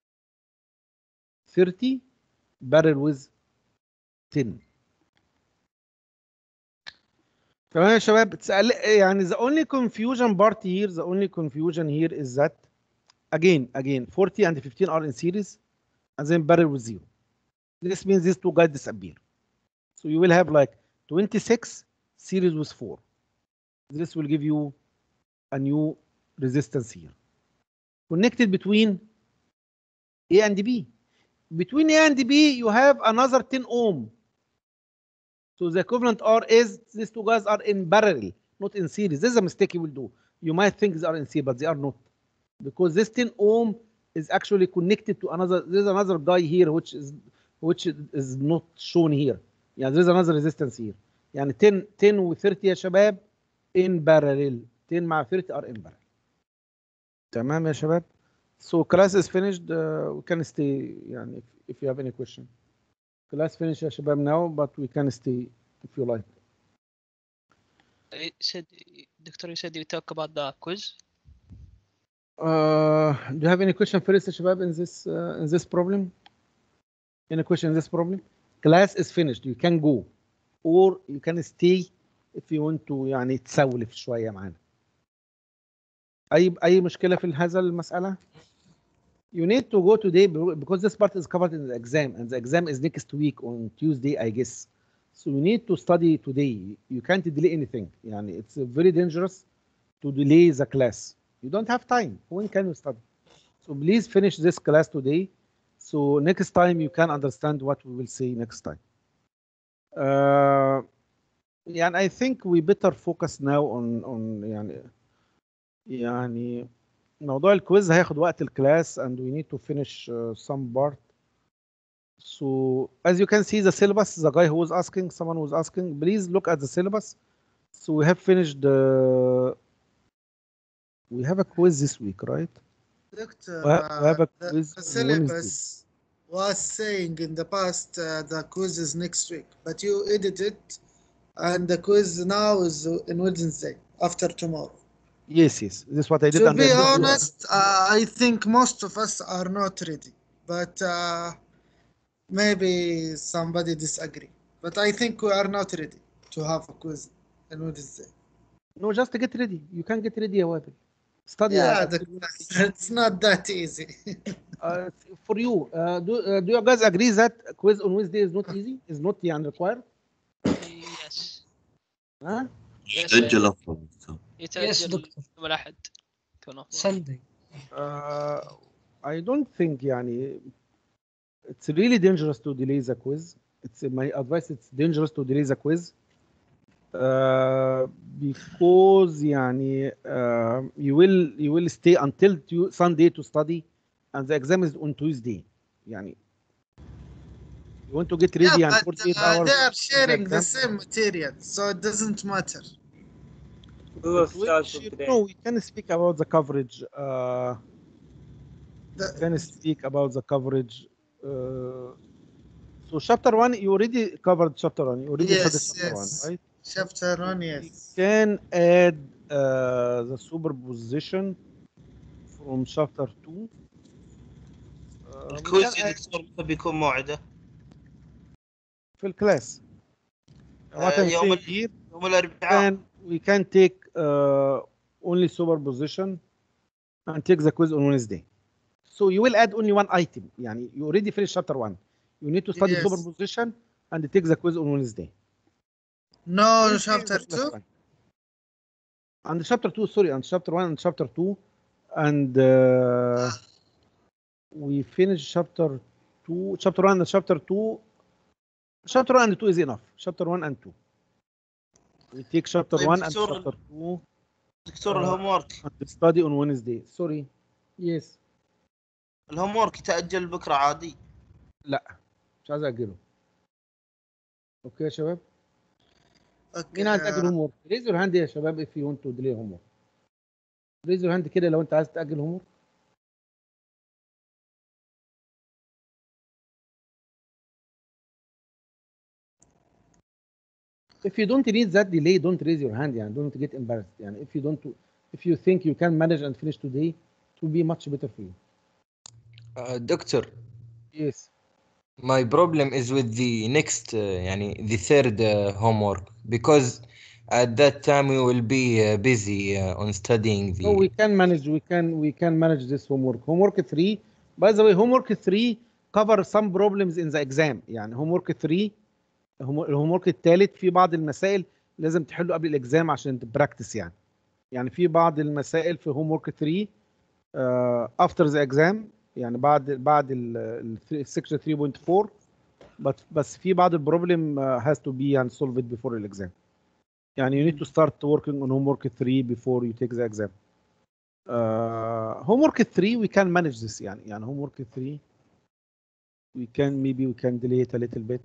thirty parallel with ten. تمام يا شباب. It's a li- يعني the only confusion part here, the only confusion here is that again, again, forty and fifteen are in series and then parallel with zero. This means these two guys disappear. So you will have like twenty-six series with four. This will give you a new resistance here. Connected between A and B. Between A and B, you have another ten ohm. So the equivalent R is these two guys are in parallel, not in series. This is a mistake you will do. You might think they are in series, but they are not. Because this ten ohm is actually connected to another. There's another guy here which is which is not shown here. Yeah, there's another resistance here. يعني ten ten و thirty يا شباب in parallel. ten مع thirty are in parallel. تمام يا شباب. So class is finished. Uh, we can stay يعني if, if you have any question. Class finished يا شباب now, but we can stay if you like. You said, Doctor, you said you talk about the quiz. Uh, do you have any question first يا شباب in this uh, in this problem? Any question in this problem? Class is finished. You can go or you can stay if you want to يعني تسولف شوية معانا. أي أي مشكلة في هذا المسألة؟ You need to go today because this part is covered in the exam and the exam is next week on Tuesday, I guess. So you need to study today. You can't delay anything. يعني it's very dangerous to delay the class. You don't have time. When can you study? So please finish this class today. So next time you can understand what we will say next time. Uh, يعني I think we better focus now on on يعني يعني موضوع الكويز هياخد وقت الكلاس and we need to finish uh, some part. So as you can see the syllabus, the guy who was asking, someone was asking, please look at the syllabus. So we have finished, uh, we have a quiz this week, right? Doctor, We have, we have a uh, the, quiz the on syllabus Wednesday. was saying in the past uh, the quiz is next week, but you edit it, and the quiz now is in Wednesday after tomorrow. Yes, yes, this is what I did. To and I be did well. honest, uh, I think most of us are not ready, but uh, maybe somebody disagree. But I think we are not ready to have a quiz in Wednesday. No, just get ready. You can get ready, however. Study. Yeah, uh, the quiz, it's not that easy. uh, for you, uh, do, uh, do you guys agree that quiz on Wednesday is not easy? Is not يعني required? Yes. Huh? Yes. يتأجل أفضل. Yes, يتأجل دكتور. يوم الأحد. يكون أفضل. Sunday. Uh, I don't think يعني it's really dangerous to delay the quiz. It's my advice. It's dangerous to delay the quiz uh, because يعني uh, you will you will stay until tu- Sunday to study, and the exam is on Tuesday. يعني you want to get ready Yeah, and but forty-eight uh, hours. they are for sharing the exam. same material, so it doesn't matter. But we- no, we can speak about the coverage. Uh, The, we can speak about the coverage. Uh, so chapter one, you already covered chapter one. You already yes, studied chapter yes. one, right? Chapter one, We yes. can add uh, the superposition from chapter two. Uh, we الكويز can يا add دكتور متى بيكون موعده؟ في الكلاس. What آه، I'm يوم saying ال- here, يوم الأربعاء. can we can take uh, only superposition and take the quiz on Wednesday. So you will add only one item. يعني you already finished chapter one. You need to study Yes. superposition and take the quiz on Wednesday. No, Wednesday chapter is the class two. time. And chapter two, sorry, and chapter one and chapter two, and uh, we finish chapter two, chapter one and chapter two. Chapter one and two is enough. Chapter one and two. We take chapter طيب one and دكتور chapter two دكتور آه. الهوم وورك and study on Wednesday. Sorry. Yes. الهوم وورك يتأجل بكرة عادي. لا مش عايز اجله. اوكي يا شباب. Okay. مين عايز تاجل هوم ورك؟ ريز يور هاند يا شباب if you want to delay هوم ورك. ريز يور هاند كده لو انت عايز تاجل هوم ورك. If you don't need that delay, don't raise your hand. يعني don't get embarrassed. يعني if you don't, if you think you can manage and finish today, it will be much better for you. Uh, doctor, Yes. my problem is with the next uh, يعني the third uh, homework because at that time we will be uh, busy uh, on studying the. No, we can manage. We can we can manage this homework. Homework three. By the way, homework three cover some problems in the exam. يعني homework three الهومورك الثالث في بعض المسائل لازم تحله قبل الاكزام عشان تبراكتس يعني. يعني في بعض المسائل في homework three uh, after the exam يعني بعد بعد ال section three point four but بس في بعض البروبلم uh, has to be يعني solved before the exam. يعني you need to start working on homework three before you take the exam. Uh, homework three we can manage this يعني يعني homework three we can maybe we can delay it a little bit.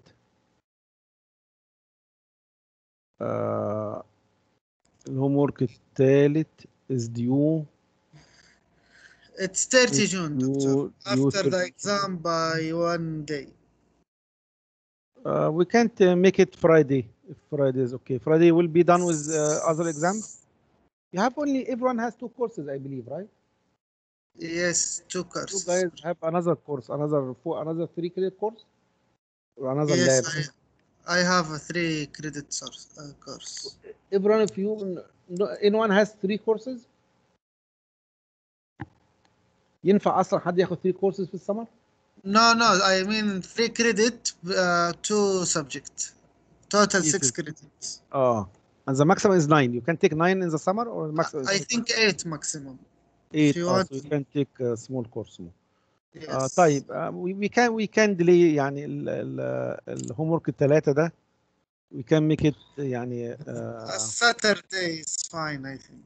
Uh, الهومورك الثالث is due. It's thirty It's June, due- doctor. due After the thirty exam by one day. Uh, we can't uh, make it Friday. If Friday is okay. Friday will be done with uh, other exams. You have only everyone has two courses, I believe, right? Yes, two You courses. guys have another course, another four, another three credit course, or another Yes, lab. I, I have a three credit source uh, course. Everyone of you, no, anyone has three courses? ينفع أصلا حد ياخد three courses في السمر؟ No, no, I mean three credit, uh, two subject. Total Yes, six yes. credits. Oh, and the maximum is nine. You can take nine in the summer, or maximum is I think eight maximum. eight. you Oh, want so you can take a small course more. Yes. آه طيب uh, we, we can we can delay يعني ال ال الهومورك الثلاثة ده we can make it يعني A uh, Saturday is fine, I think.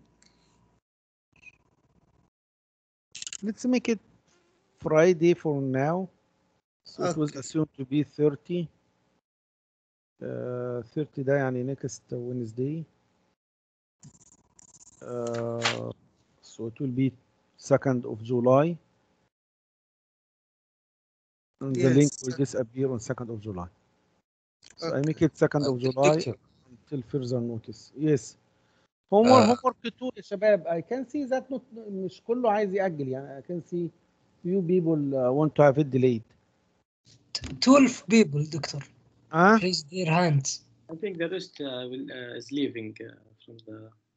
let's make it Friday for now. So it was Okay. assumed to be thirty. Uh, thirty ده يعني next Wednesday. Uh, so it will be second of July. And the link Yes. will disappear on second of July. So I Okay. make it second of Uh, July Doctor. until further notice. Yes. homework Uh, homework two يا شباب. I can see that not مش كله عايز يأجل يعني. I can see few people uh, want to have it delayed. twelve people, doctor, Huh? raise their hands. I think the rest uh, will, uh, is leaving uh, from the.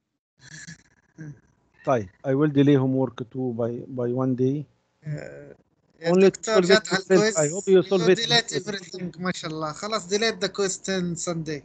طيب I will delay homework two by by one day. Uh, Only to الدكتور solve it جات على yourself. الكويز. I hope you solve You it. delete everything ما شاء الله. خلاص delete the quiz till Sunday.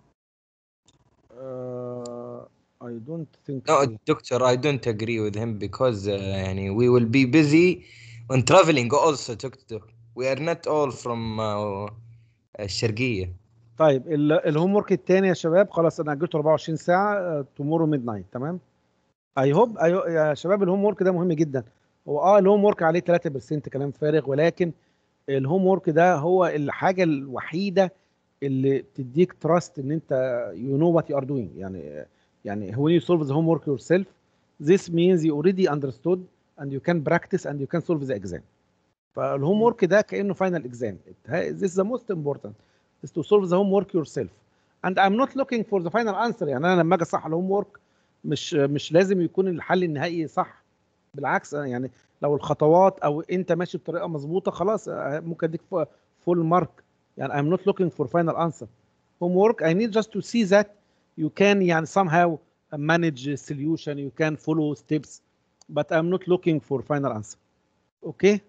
Uh, I don't think no, so. doctor, I don't agree with him because uh, يعني we will be busy on traveling also, doctor. We are not all from uh, الشرقية. طيب ال- الهومورك الثاني يا شباب خلاص انا اجلته أربعة وعشرين ساعه تومورو ميد نايت. تمام. اي هوب يا شباب الهوم ورك ده مهم جدا. هو اه الهوم ورك عليه ثلاثة بالمية كلام فارغ، ولكن الهوم ورك ده هو الحاجه الوحيده اللي بتديك تراست ان انت يو نو وات يو ار دوينج. يعني يعني when you solve the homework yourself this means you already understood and you can practice and you can solve the exam. فالهوم ورك ده كانه فاينل اكزام. this is the most important is to solve the homework yourself and I'm not looking for the final answer. يعني انا لما اجي اصحح الهوم ورك مش مش لازم يكون الحل النهائي صح. بالعكس يعني لو الخطوات او انت ماشي بطريقه مظبوطه خلاص ممكن اديك فول مارك. يعني I'm not looking for final answer. Homework I need just to see that you can يعني somehow manage solution, you can follow steps, but I'm not looking for final answer. Okay.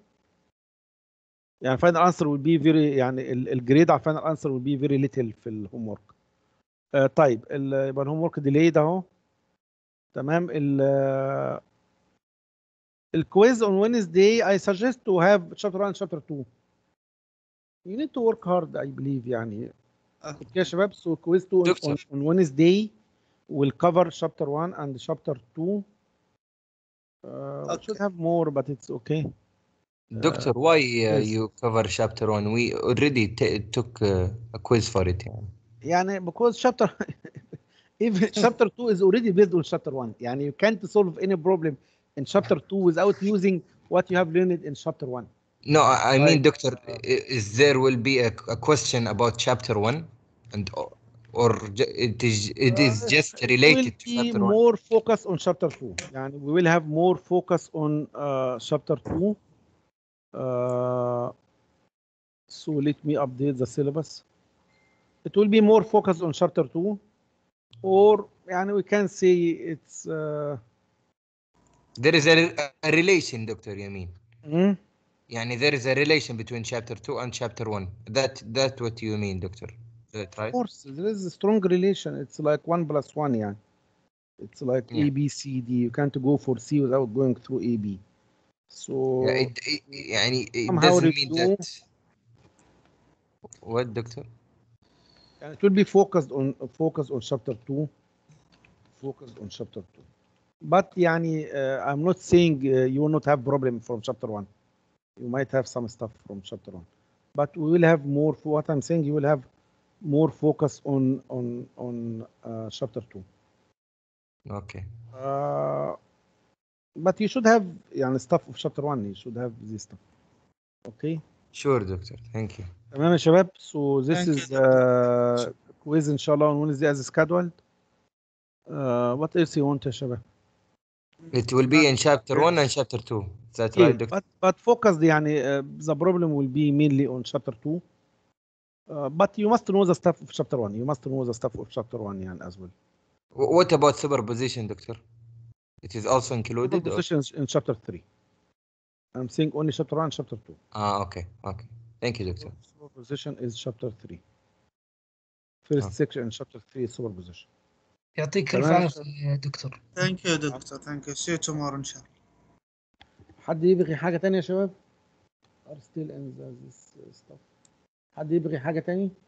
يعني final answer will be very يعني الجريد على final answer will be very little في الهوم ورك. آه طيب يبقى الهوم ورك ديلي ده اهو. تمام. ال الكويز on Wednesday I suggest to have chapter one and chapter two. You need to work hard I believe يعني. اوكي يا شباب. So quiz two on, on, on Wednesday will cover chapter one and chapter two. Uh, Okay. we should have more but it's okay. Doctor, why uh, yes. you cover chapter one? We already t- took uh, a quiz for it. يعني. يعني because chapter even chapter two is already based on chapter one. يعني you can't solve any problem in chapter two without using what you have learned in chapter one. No, I I mean, Right. doctor, i- is there will be a, a question about chapter one, and or ju- it is it is Uh, just it related will to be chapter one. more focus on chapter two. يعني we will have more focus on uh, chapter two. Uh, so let me update the syllabus. It will be more focused on chapter two. or يعني we can say it's uh, There is a, a relation, Doctor Yamin. hmm? يعني there is a relation between chapter two and chapter one. That that what you mean, Doctor? Is that Of right? course, there is a strong relation. It's like one plus one, yeah. It's like Yeah. A, B, C, D. You can't go for C without going through A, B. So Yeah, it, it, يعني it somehow doesn't mean review, that. What, Doctor? and it will be focused on focused on chapter two, focused on chapter two. But يعني, uh, I'm not saying uh, you will not have problem from chapter one. You might have some stuff from chapter one, but we will have more. For what I'm saying, you will have more focus on on on uh, chapter two. Okay. Uh, but you should have يعني stuff of chapter one. You should have this stuff. Okay. Sure, Doctor. Thank you. تمام يا شباب. So this Thank is you, uh, quiz إن شاء الله on Wednesday as scheduled. Uh, what else you want يا شباب? It will be in chapter one and chapter two. Is that Yeah, right, Doctor? but but focus يعني uh, the problem will be mainly on chapter two. Uh, but you must know the stuff of chapter one. You must know the stuff of chapter one يعني as well. Wh- What about superposition, Doctor? It is also included? Or? Superposition is in chapter three. I'm saying only chapter one and chapter two. Ah, okay. Okay. Thank you, Doctor. Superposition is chapter three. First Okay. section in chapter three is superposition. يعطيك تمام. الف عافيه يا دكتور. Thank you, doctor. Thank you. See you tomorrow, إن شاء الله. حد يبغي حاجة تانية يا شباب؟ Are still in the, this stuff. حد يبغي حاجة تاني؟